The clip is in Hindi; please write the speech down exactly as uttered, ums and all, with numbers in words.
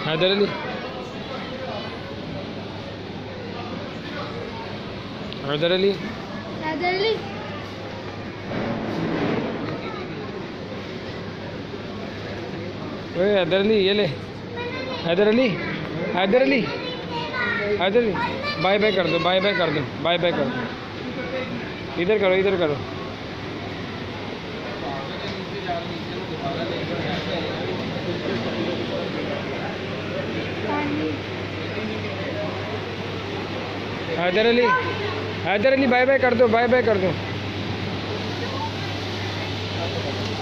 हैदर अली, हैदर अली, हैदर अली, ओए हैदर अली, ये ले हैदर अली, हैदर अली, हैदर अली, बाय बाय कर दो, बाय बाय कर दो, बाय बाय कर दो, इधर करो, इधर करो। हैदर अली, हैदर अली, बाय बाय कर दो, बाय बाय कर दो।